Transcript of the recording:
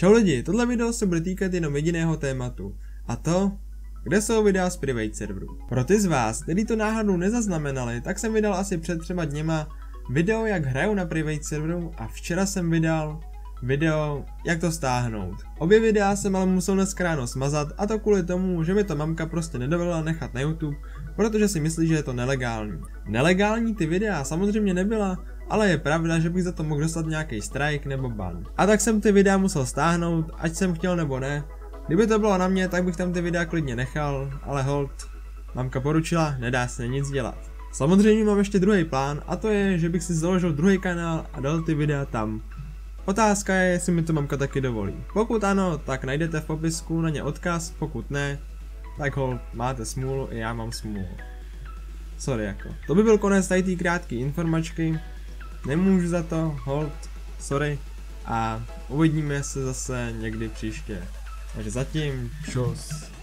Čau lidi, tohle video se bude týkat jenom jediného tématu. A to, kde jsou videa z private serveru. Pro ty z vás, kteří to náhodou nezaznamenali, tak jsem vydal asi před 3 dněma video, jak hraju na private serveru a včera jsem vydal video, jak to stáhnout. Obě videa jsem ale musel dneska ráno smazat, a to kvůli tomu, že mi to mamka prostě nedovolila nechat na YouTube, protože si myslí, že je to nelegální. Nelegální ty videa samozřejmě nebyla, ale je pravda, že bych za to mohl dostat nějaký strike nebo ban. A tak jsem ty videa musel stáhnout, ať jsem chtěl nebo ne. Kdyby to bylo na mě, tak bych tam ty videa klidně nechal, ale hold, mamka poručila, nedá se nic dělat. Samozřejmě mám ještě druhý plán, a to je, že bych si založil druhý kanál a dal ty videa tam. Otázka je, jestli mi to mamka taky dovolí. Pokud ano, tak najdete v popisku na ně odkaz, pokud ne, tak hold, máte smůlu, i já mám smůlu. Sorry jako. To by byl konec tady té krátké informačky. Nemůžu za to, hold, sorry. A uvidíme se zase někdy příště. Takže zatím, čus.